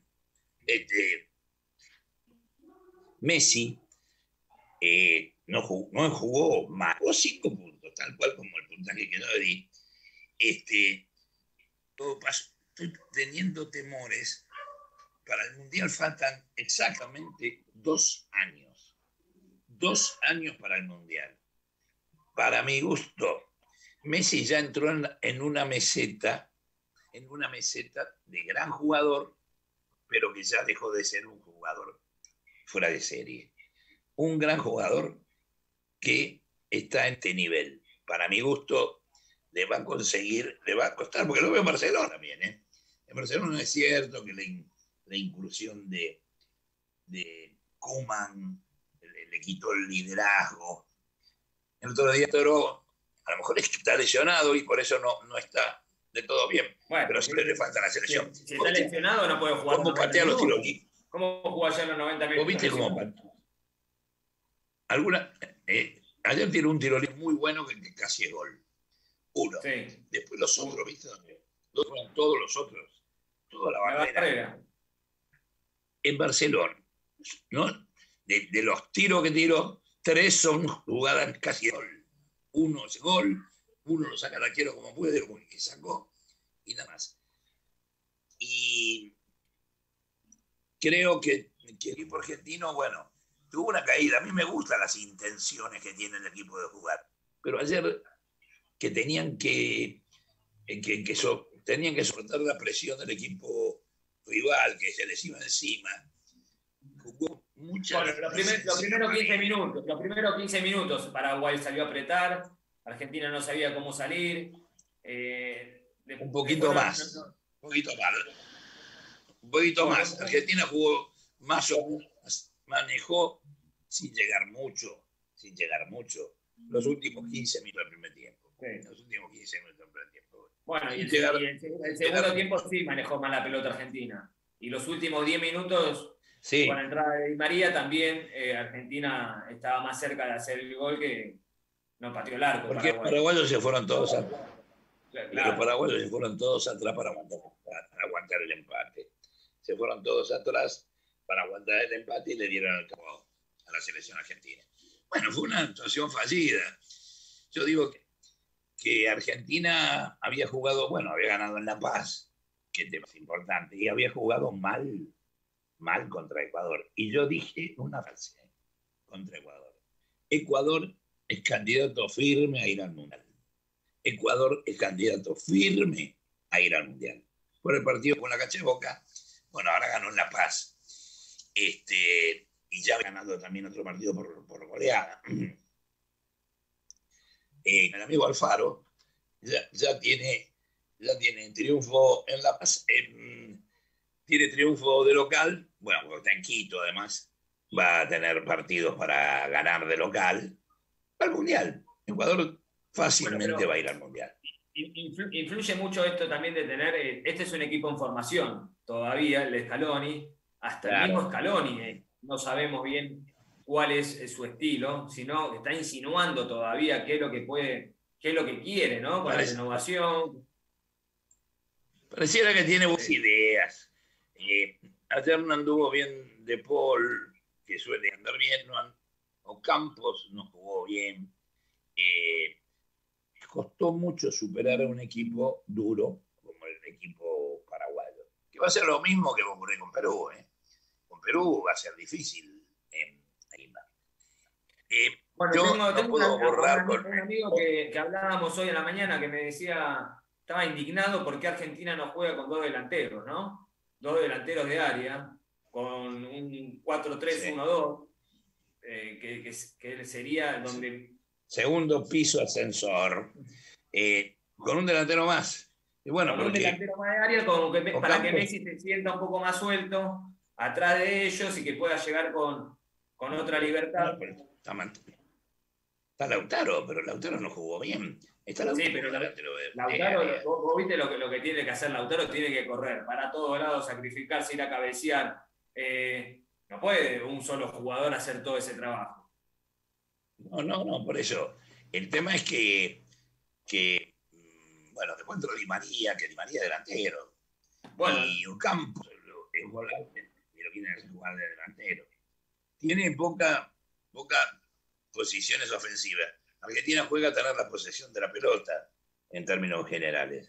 Speaker 9: Messi no jugó más, jugó 5 puntos, tal cual como el puntaje que yo le di. Todo pasó. Estoy teniendo temores. Para el Mundial faltan exactamente 2 años. 2 años para el Mundial. Para mi gusto, Messi ya entró en una meseta de gran jugador, pero que ya dejó de ser un jugador fuera de serie. Un gran jugador que está en este nivel. Para mi gusto, le va a costar, porque lo veo en Barcelona también, ¿eh? En Barcelona es cierto que la inclusión de Koeman le quitó el liderazgo. El otro día Toro, a lo mejor está lesionado y por eso no está de todo bien, bueno, pero siempre le falta la selección.
Speaker 5: Si está lesionado no puede jugar.
Speaker 9: ¿Cómo patea los tiros libres?
Speaker 5: ¿Cómo jugó ayer los 90 minutos?
Speaker 9: ¿Vos viste cómo patea? Ayer tiró un tiro libre muy bueno que casi es gol. Uno. Sí. Después los otros, ¿viste? Todos los otros. Toda la barrera. En Barcelona, ¿no? De los tiros que tiró, 3 son jugadas casi gol. Uno es gol, uno lo saca el arquero como puede, lo que sacó, y nada más. Y creo que el equipo argentino, bueno, tuvo una caída. A mí me gustan las intenciones que tiene el equipo de jugar, pero ayer que tenían que soportar la presión del equipo rival, que se les iba encima. Jugó muchas...
Speaker 5: Bueno, los primeros 15 minutos Paraguay salió a apretar, Argentina no sabía cómo salir.
Speaker 9: Un poquito más. Argentina jugó más o menos, manejó sin llegar mucho, los últimos 15 minutos del primer tiempo. Sí. Los últimos 15 minutos del primer tiempo.
Speaker 5: Bueno, y el segundo tiempo sí manejó más la pelota Argentina. Y los últimos 10 minutos, sí, con la entrada de Di María, también Argentina estaba más cerca de hacer el gol que no pateó el arco.
Speaker 9: Porque los paraguayos se fueron todos atrás. Claro. Los paraguayos se fueron todos atrás para aguantar el empate. Se fueron todos atrás para aguantar el empate y le dieron el campo a la selección argentina. Bueno, fue una actuación fallida. Yo digo que Argentina había jugado, bueno, había ganado en La Paz, qué tema es importante, y había jugado mal contra Ecuador. Y yo dije una frase contra Ecuador. Ecuador es candidato firme a ir al Mundial. Ecuador es candidato firme a ir al Mundial. Por el partido con la cancha de Boca, bueno, ahora ganó en La Paz. Y ya ha ganado también otro partido por goleada. El amigo Alfaro ya tiene triunfo en La Paz, tiene triunfo de local, bueno, porque está en Quito además, va a tener partidos para ganar de local al Mundial. Ecuador fácilmente va a ir al Mundial.
Speaker 5: Influye mucho esto también de tener, este es un equipo en formación, todavía el de Scaloni, hasta claro. El mismo Scaloni, no sabemos bien cuál es su estilo, sino que está insinuando todavía qué es lo que quiere, ¿no? Con la renovación.
Speaker 9: Pareciera que tiene buenas ideas. Ayer no anduvo bien De Paul, que suele andar bien, Ocampos no jugó bien. Costó mucho superar a un equipo duro como el equipo paraguayo. Que va a ser lo mismo que va a ocurrir con Perú. Con Perú va a ser difícil en Lima.
Speaker 5: Bueno, yo no puedo borrar con un amigo que hablábamos hoy en la mañana que me decía, estaba indignado porque Argentina no juega con dos delanteros, ¿no? Dos delanteros de área, con un 4-3-1-2, que sería donde...
Speaker 9: Segundo piso ascensor, con un delantero más. Y bueno,
Speaker 5: con un delantero más de área, como que, para que Messi se sienta un poco más suelto atrás de ellos y que pueda llegar con otra libertad.
Speaker 9: No, está Lautaro, pero Lautaro no jugó bien. Está Lautaro,
Speaker 5: sí, pero Lautaro, vos viste lo que tiene que hacer Lautaro, tiene que correr para todos lados, sacrificarse, ir a cabecear. No puede un solo jugador hacer todo ese trabajo.
Speaker 9: No, por eso. El tema es que bueno, después entró Di María, que Di María es delantero. Bueno. Y Ocampo es volante, pero quiere jugar de delantero. Tiene poca posiciones ofensivas. Argentina juega a tener la posesión de la pelota, en términos generales.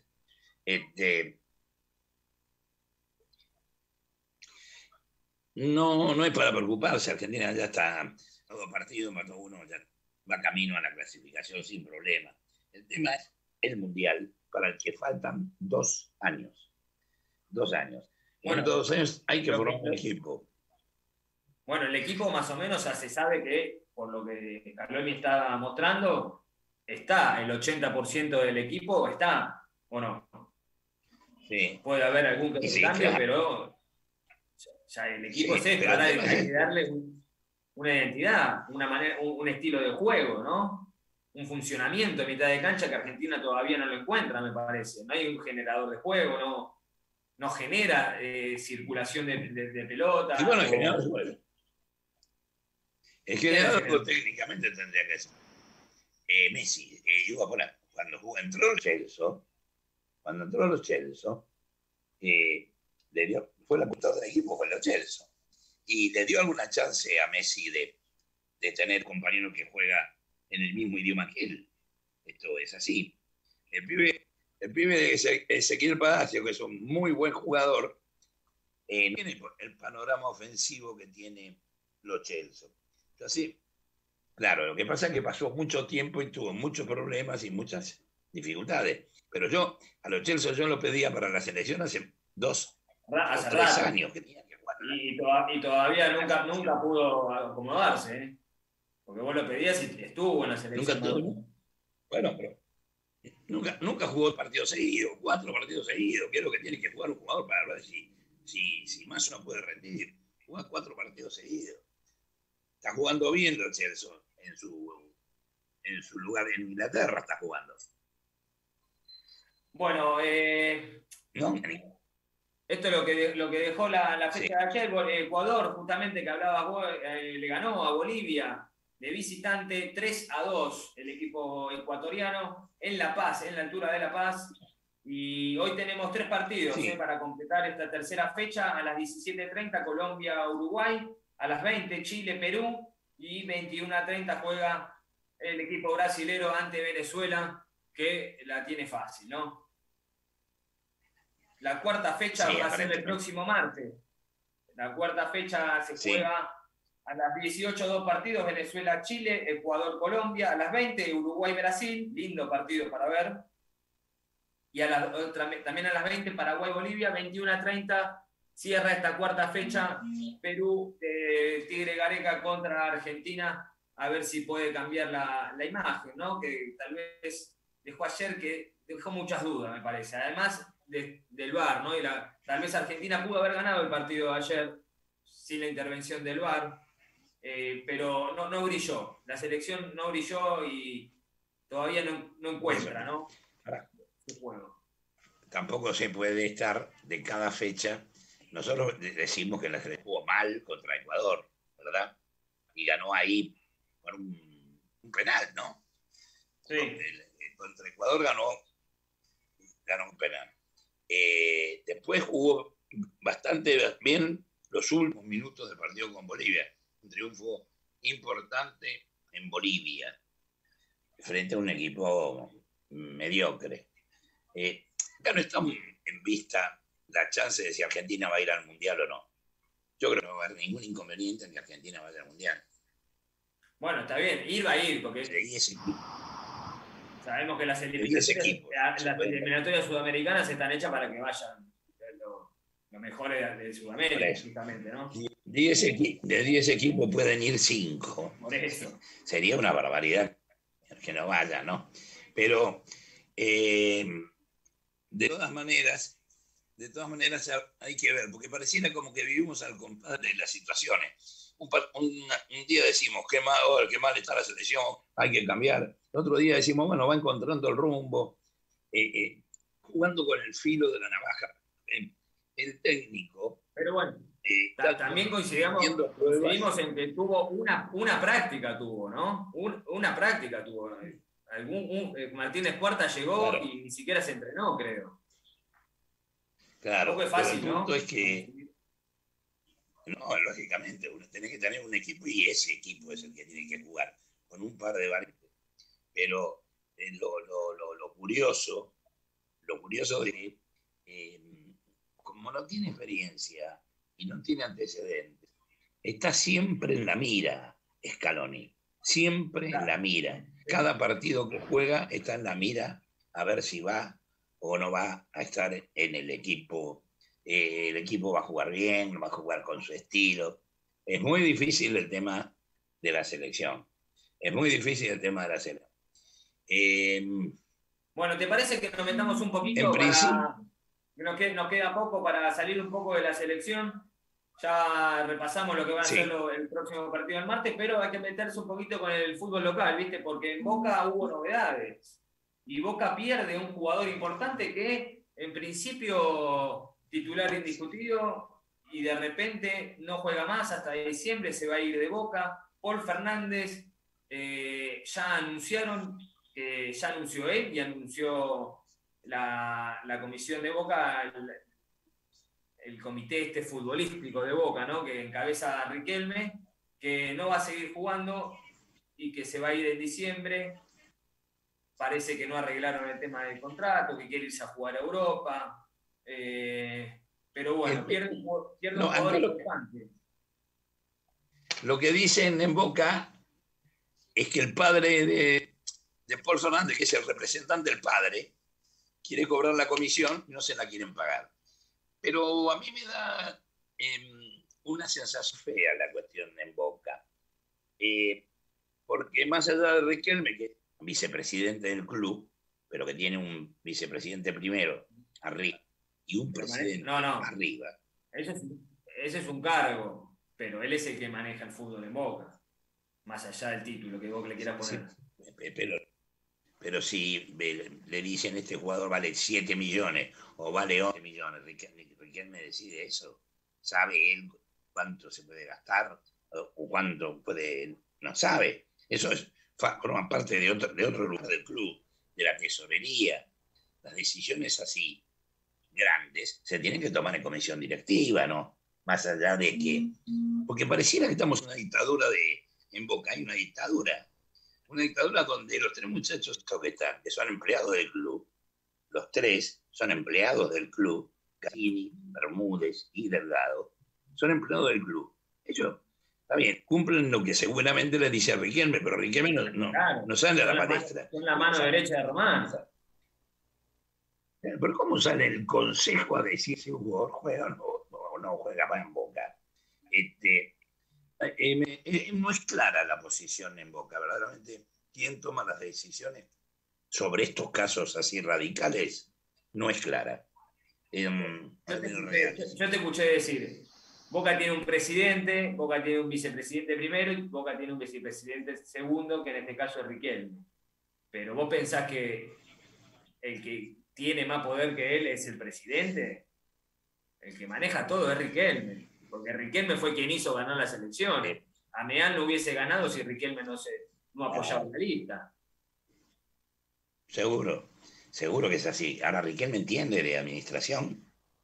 Speaker 9: No es para preocuparse. Argentina ya está todo partido, mató uno, ya va camino a la clasificación sin problema. El tema es el Mundial, para el que faltan 2 años. 2 años. Bueno, en 2 años hay que formar un equipo.
Speaker 5: Bueno, el equipo más o menos ya se sabe que, por lo que Scaloni está mostrando, está el 80% del equipo, está, ¿o no?
Speaker 9: Sí.
Speaker 5: Puede haber algún cambio, claro. Pero ya el equipo es esto, ahora hay que darle una identidad, una manera, un estilo de juego, ¿no? Un funcionamiento en mitad de cancha que Argentina todavía no lo encuentra, me parece. No hay un generador de juego, no genera circulación de pelota.
Speaker 9: Y bueno, el generador de juego. El generador técnicamente tendría que ser Messi. Cuando entró Lo Celso, fue la puta del equipo con Lo Celso. Y le dio alguna chance a Messi de tener compañeros que juega en el mismo idioma que él. Esto es así. El pibe de Ezequiel Palacio, que es un muy buen jugador, tiene el panorama ofensivo que tiene Lo Celso. Entonces, claro, lo que pasa es que pasó mucho tiempo y tuvo muchos problemas y muchas dificultades. Pero a Lo Celso yo lo pedía para la selección hace 2 o 3 años que tenía que jugar.
Speaker 5: Y todavía nunca pudo acomodarse, ¿eh? Porque vos lo pedías y estuvo en la selección.
Speaker 9: Nunca tuvo. Bueno, pero nunca jugó partidos seguidos, 4 partidos seguidos, que es lo que tiene que jugar un jugador para ver si más no puede rendir. Juega 4 partidos seguidos. Está jugando bien Lo Celso en su lugar en Inglaterra, está jugando.
Speaker 5: Bueno,
Speaker 9: ¿no?
Speaker 5: Esto es lo que dejó la fecha de ayer. Ecuador, justamente que hablabas vos, le ganó a Bolivia de visitante 3-2 el equipo ecuatoriano en La Paz, en la altura de La Paz. Y hoy tenemos 3 partidos para completar esta tercera fecha. A las 17:30 Colombia-Uruguay, a las 20 Chile-Perú y 21:30 juega el equipo brasilero ante Venezuela, que la tiene fácil, ¿no? La cuarta fecha
Speaker 9: Sí,
Speaker 5: va a ser el
Speaker 9: aparentemente.
Speaker 5: próximo martes. La cuarta fecha se
Speaker 9: Sí.
Speaker 5: juega a las 18, 2 partidos, Venezuela-Chile, Ecuador-Colombia, a las 20, Uruguay-Brasil, lindo partido para ver. Y también a las 20, Paraguay-Bolivia, 21:30, cierra esta cuarta fecha, Perú, Tigre Gareca contra Argentina, a ver si puede cambiar la imagen, ¿no? Que tal vez dejó ayer, que dejó muchas dudas, me parece. Además del VAR, ¿no? Tal vez Argentina pudo haber ganado el partido de ayer sin la intervención del VAR, pero no brilló. La selección no brilló y todavía no encuentra, ¿no? Su juego.
Speaker 9: Tampoco se puede estar de cada fecha. Nosotros decimos que la selección jugó mal contra Ecuador, ¿verdad? Y ganó ahí por un penal, ¿no?
Speaker 5: Sí.
Speaker 9: Contra Ecuador ganó un penal. Después jugó bastante bien los últimos minutos del partido con Bolivia. Un triunfo importante en Bolivia, frente a un equipo mediocre. Ya no está en vista la chance de si Argentina va a ir al Mundial o no. Yo creo que no va a haber ningún inconveniente en que Argentina vaya al Mundial.
Speaker 5: Bueno, está bien, ir va a ir, porque
Speaker 9: ese equipo.
Speaker 5: Sabemos que las eliminatorias sudamericanas están hechas para que vayan los mejores de Sudamérica, justamente, ¿no?
Speaker 9: De 10 equipos pueden ir 5.
Speaker 5: Por eso.
Speaker 9: Sería una barbaridad que no vaya, ¿no? Pero de todas maneras hay que ver, porque pareciera como que vivimos al compás de las situaciones. Un día decimos, qué mal está la selección, hay que cambiar. El otro día decimos, bueno, va encontrando el rumbo, jugando con el filo de la navaja. El técnico...
Speaker 5: Pero bueno, también coincidimos en que tuvo una práctica, ¿no? Una práctica tuvo. Martínez Cuarta llegó, claro, y ni siquiera se entrenó, creo.
Speaker 9: Claro,
Speaker 5: tampoco es fácil,
Speaker 9: pero el punto,
Speaker 5: ¿no?
Speaker 9: Es que, no, lógicamente, uno tiene que tener un equipo y ese equipo es el que tiene que jugar, con un par de variantes. Pero lo curioso de, como no tiene experiencia y no tiene antecedentes, está siempre en la mira Scaloni, siempre en la mira. Cada partido que juega está en la mira a ver si va o no va a estar en el equipo. El equipo va a jugar bien, va a jugar con su estilo. Es muy difícil el tema de la selección.
Speaker 5: Bueno, ¿te parece que nos metamos un poquito
Speaker 9: en principio,
Speaker 5: nos queda poco para salir un poco de la selección? Ya repasamos lo que va a ser el próximo partido del martes, pero hay que meterse un poquito con el fútbol local, ¿viste? Porque en Boca hubo novedades. Y Boca pierde un jugador importante que, en principio, titular indiscutido, y de repente no juega más hasta diciembre, se va a ir de Boca. Paul Fernández, ya anunció él y anunció la comisión de Boca, el comité futbolístico de Boca, ¿no? Que encabeza a Riquelme, que no va a seguir jugando y que se va a ir en diciembre. Parece que no arreglaron el tema del contrato, que quiere irse a jugar a Europa. Pero bueno, pierde un jugador importante.
Speaker 9: Lo que dicen en Boca es que el padre de Paul Fernández, que es el representante del padre, quiere cobrar la comisión y no se la quieren pagar. Pero a mí me da una sensación fea la cuestión en Boca. Porque más allá de Riquelme, que es vicepresidente del club, pero que tiene un vicepresidente primero arriba y un presidente arriba.
Speaker 5: Ese es un cargo, pero él es el que maneja el fútbol en Boca, más allá del título que Boca le quiera poner.
Speaker 9: Sí, pero si le dicen este jugador vale 7 millones o vale 11 millones, Riquelme decide eso. ¿Sabe él cuánto se puede gastar o cuánto puede? No sabe. Eso forma parte de otro lugar del club, de la tesorería. Las decisiones así grandes se tienen que tomar en comisión directiva, ¿no? Más allá de que... Porque pareciera que estamos en una dictadura en Boca, hay una dictadura donde los 3 muchachos que son empleados del club, los 3 son empleados del club, Cassini, Bermúdez y Delgado son empleados del club. Ellos, está bien, cumplen lo que seguramente les dice a Riquelme, pero Riquelme no sale a la palestra.
Speaker 5: Son la mano derecha de Román.
Speaker 9: Pero ¿cómo sale el consejo a decir si un jugador juega o no juega para en Boca? No es clara la posición en Boca, verdaderamente. ¿Quién toma las decisiones sobre estos casos así radicales? No es clara.
Speaker 5: Yo te escuché decir, Boca tiene un presidente, Boca tiene un vicepresidente primero y Boca tiene un vicepresidente segundo, que en este caso es Riquelme. Pero vos pensás que el que tiene más poder que él es el presidente. El que maneja todo es Riquelme, porque Riquelme fue quien hizo ganar las elecciones. Ameal no hubiese ganado si Riquelme no apoyaba la lista.
Speaker 9: Seguro que es así. Ahora Riquelme entiende de administración.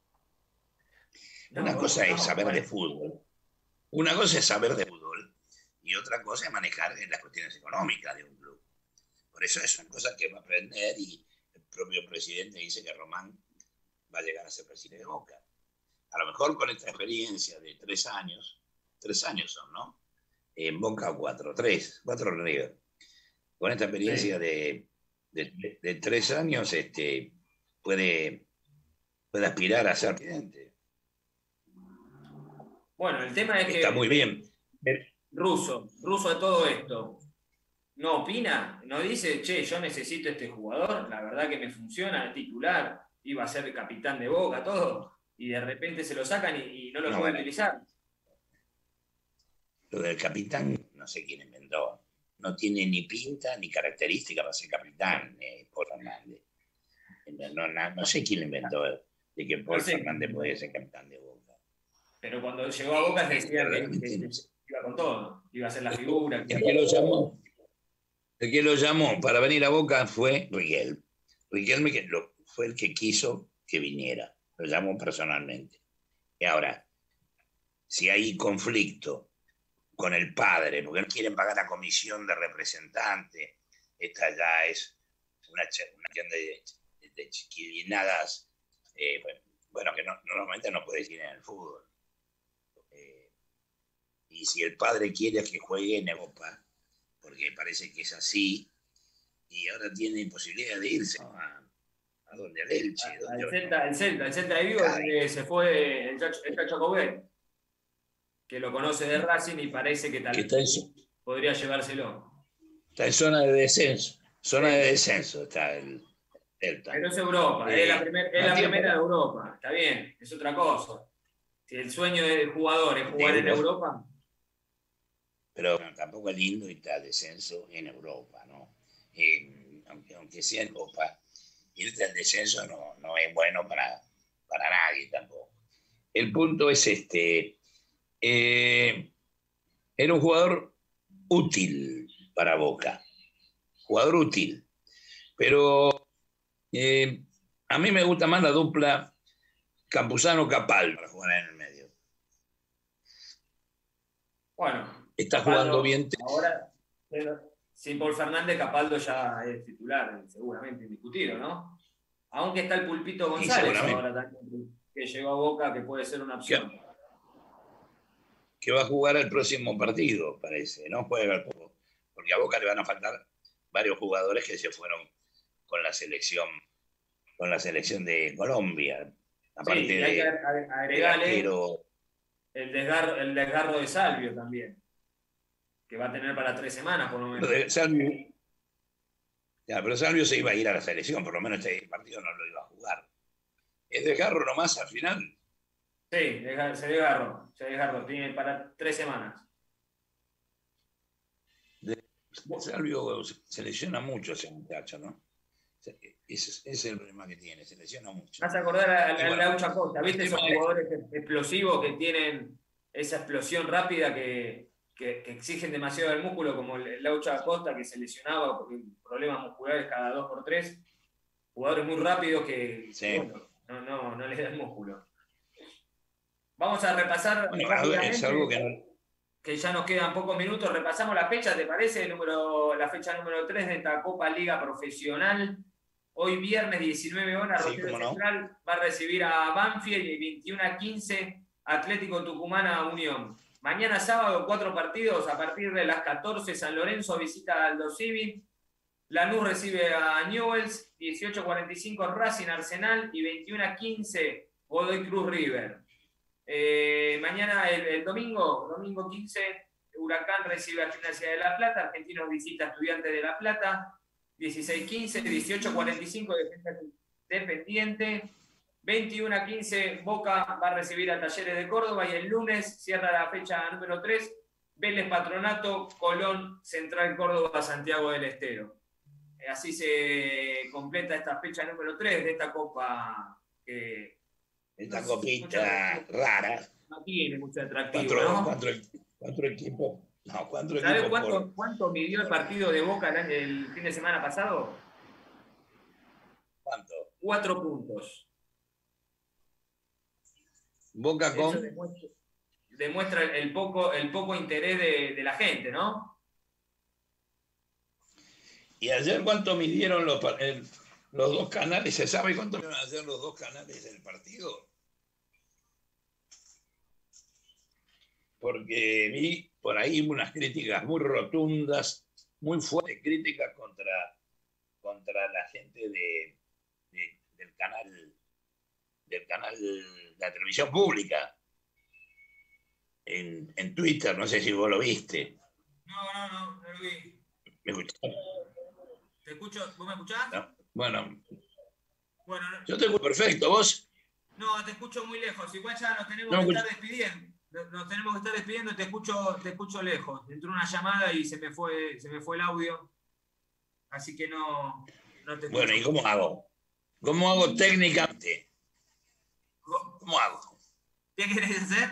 Speaker 9: Una cosa es saber de fútbol. Una cosa es saber de fútbol y otra cosa es manejar las cuestiones económicas de un club. Por eso es una cosa que va a aprender y el propio presidente dice que Román va a llegar a ser presidente de Boca. A lo mejor con esta experiencia de 3 años son, ¿no? En Boca o 4 River. Con esta experiencia de 3 años puede aspirar a ser presidente.
Speaker 5: Bueno, el tema es que...
Speaker 9: Está muy bien.
Speaker 5: Russo de todo esto, ¿no opina? ¿No dice, che, yo necesito este jugador? La verdad que me funciona, el titular, iba a ser el capitán de Boca, todo, y de repente se lo sacan y no lo pueden utilizar.
Speaker 9: Lo del capitán, no sé quién inventó. No tiene ni pinta ni característica para ser capitán, Paul Fernández. No sé quién inventó de que Paul Fernández podía ser capitán de Boca.
Speaker 5: Pero cuando llegó a Boca se decía que iba con todo, iba a ser la figura.
Speaker 9: El que lo llamó para venir a Boca fue Riquelme. Riquelme fue el que quiso que viniera. Lo llamó personalmente. Y ahora, si hay conflicto con el padre, porque no quieren pagar la comisión de representante, esta ya es una cuestión de chiquilinadas, bueno, que normalmente no puedes ir en el fútbol. Y si el padre quiere que juegue en Europa, porque parece que es así, y ahora tiene posibilidad de irse, ¿no? a donde al Elche.
Speaker 5: El Celta de Vigo, donde se fue el Chacho Coudet, que lo conoce de Racing y parece que tal vez podría llevárselo.
Speaker 9: Está en zona de descenso. De descenso está el Celta.
Speaker 5: Pero es Europa, es la primera de Europa. Está bien, es otra cosa. Si el sueño del jugador es jugar en Europa.
Speaker 9: Pero tampoco es lindo ir al descenso en Europa, ¿no? Aunque sea en Europa, irte al descenso no es bueno para nadie tampoco. El punto es era un jugador útil para Boca. Jugador útil. Pero a mí me gusta más la dupla Campuzano-Capaldo para jugar en el medio.
Speaker 5: Bueno.
Speaker 9: Está jugando bien.
Speaker 5: Ahora, sin Paul Fernández, Capaldo ya es titular, seguramente indiscutido, ¿no? Aunque está el Pulpito González ahora también, que llegó a Boca, que puede ser una opción.
Speaker 9: Que va a jugar el próximo partido, parece, ¿no? Juega el poco. Porque a Boca le van a faltar varios jugadores que se fueron con la selección de Colombia. Aparte
Speaker 5: sí, hay que agregarle el desgarro de Salvio también, que va a tener para 3 semanas por lo menos.
Speaker 9: Pero Salvio se iba a ir a la selección, por lo menos este partido no lo iba a jugar. ¿Es desgarro nomás al final?
Speaker 5: Sí, se desgarró, tiene para 3 semanas.
Speaker 9: Salvio se lesiona mucho ese muchacho, ¿no? Ese es el problema que tiene, se lesiona mucho.
Speaker 5: Vas a acordar a Laucha Costa, ¿viste esos jugadores explosivos que tienen esa explosión rápida que exigen demasiado del músculo, como el Laucha Costa, que se lesionaba porque problemas musculares cada 2x3? Jugadores muy rápidos que bueno, no les da el músculo. Vamos a repasar
Speaker 9: es algo que
Speaker 5: ya nos quedan pocos minutos. Repasamos la fecha, ¿te parece? La fecha número 3 de esta Copa Liga Profesional Hoy viernes 19 horas,
Speaker 9: Sí,
Speaker 5: Rosario
Speaker 9: cómo no.
Speaker 5: Central va a recibir a Banfield y 21:15 Atlético Tucumán a Unión. Mañana sábado 4 partidos, a partir de las 14 San Lorenzo visita al Aldo Civi, Lanús recibe a Newell's, 18:45 Racing Arsenal y 21:15 Godoy Cruz River. Mañana el domingo 15, Huracán recibe a Gimnasia de La Plata, Argentinos visita a Estudiantes de La Plata, 16:15, 18:45 Defensa Independiente, 21:15 Boca va a recibir a Talleres de Córdoba y el lunes cierra la fecha número 3, Vélez Patronato, Colón, Central Córdoba, Santiago del Estero. Así se completa esta fecha número 3 de esta copa que...
Speaker 9: Esta copita rara.
Speaker 5: No tiene mucho atractivo, ¿no?
Speaker 9: Cuatro equipos. No, cuatro
Speaker 5: ¿Sabes
Speaker 9: equipos.
Speaker 5: cuánto midió el partido de Boca el fin de semana pasado?
Speaker 9: ¿Cuánto?
Speaker 5: 4 puntos.
Speaker 9: Boca
Speaker 5: Eso
Speaker 9: con...
Speaker 5: demuestra el poco interés de la gente, ¿no?
Speaker 9: ¿Y ayer cuánto midieron los dos canales? ¿Se sabe cuánto midieron ayer los dos canales del partido? Porque vi por ahí unas críticas muy rotundas, muy fuertes críticas contra la gente del canal de la televisión pública en Twitter. No sé si vos lo viste.
Speaker 5: No lo vi.
Speaker 9: ¿Me escuchaste?
Speaker 5: ¿Te escucho? ¿Vos me escuchás?
Speaker 9: No. Bueno,
Speaker 5: Bueno,
Speaker 9: yo te escucho perfecto. ¿Vos?
Speaker 5: no, te escucho muy lejos. Igual ya nos tenemos
Speaker 9: No me
Speaker 5: que estar despidiendo. Nos tenemos que estar despidiendo, te escucho lejos. Entró una llamada y se me fue el audio. Así que no te escucho.
Speaker 9: Bueno, ¿y cómo hago? ¿Cómo hago técnicamente? ¿Cómo hago?
Speaker 5: ¿Qué querés hacer?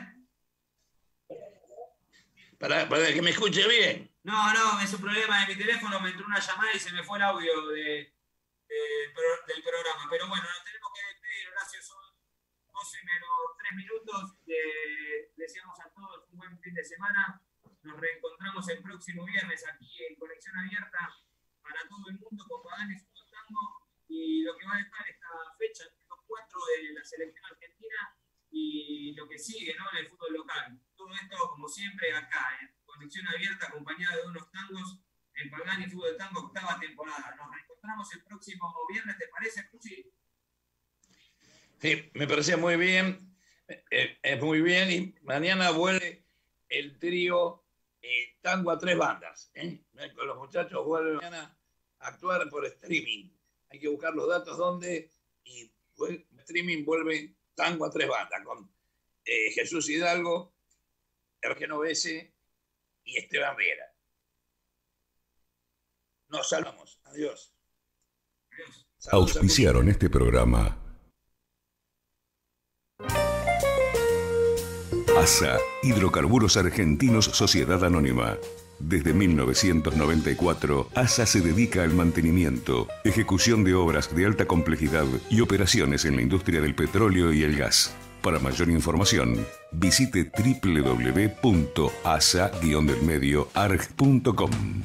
Speaker 9: Para que me escuche bien.
Speaker 5: No, es un problema de mi teléfono, me entró una llamada y se me fue el audio del programa. Pero bueno, nos tenemos que despedir, Horacio, son 12:03. Deseamos a todos un buen fin de semana. Nos reencontramos el próximo viernes aquí en Conexión Abierta para todo el mundo con Pagani Fútbol Tango y lo que va a dejar esta fecha, los 4 de la selección argentina y lo que sigue, ¿no?, en el fútbol local. Todo esto, como siempre, acá en Conexión Abierta, acompañada de unos tangos en Pagani Fútbol Tango, 8ª temporada. Nos reencontramos el próximo viernes, ¿te parece, Pucci?
Speaker 9: Sí, me parece muy bien. Es muy bien. Y mañana vuelve el trío Tango a 3 bandas. Los muchachos vuelven mañana a actuar por streaming. Hay que buscar los datos donde y streaming vuelve Tango a 3 bandas con Jesús Hidalgo, Ergeno Bese y Esteban Vera. Nos salvamos. Adiós.
Speaker 1: Auspiciaron este programa ASA, Hidrocarburos Argentinos Sociedad Anónima. Desde 1994, ASA se dedica al mantenimiento, ejecución de obras de alta complejidad y operaciones en la industria del petróleo y el gas. Para mayor información, visite www.asa-arg.com.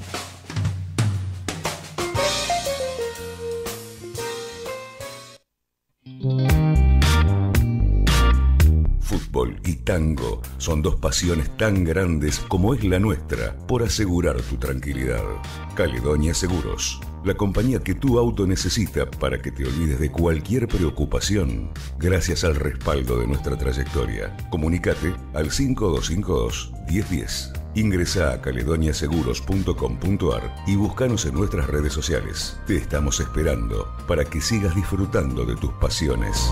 Speaker 1: Fútbol y tango son dos pasiones tan grandes como es la nuestra por asegurar tu tranquilidad. Caledonia Seguros, la compañía que tu auto necesita para que te olvides de cualquier preocupación, gracias al respaldo de nuestra trayectoria. Comunicate al 5252-1010. Ingresa a caledoniaseguros.com.ar y búscanos en nuestras redes sociales. Te estamos esperando para que sigas disfrutando de tus pasiones.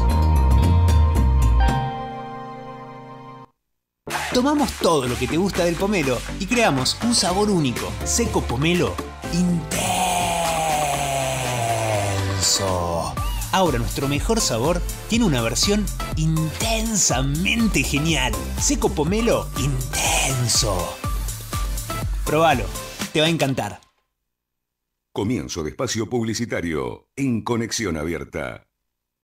Speaker 3: Tomamos todo lo que te gusta del pomelo y creamos un sabor único. Seco Pomelo Intenso. Ahora nuestro mejor sabor tiene una versión intensamente genial. Seco Pomelo Intenso. Probalo, te va a encantar.
Speaker 1: Comienzo de espacio publicitario en Conexión Abierta.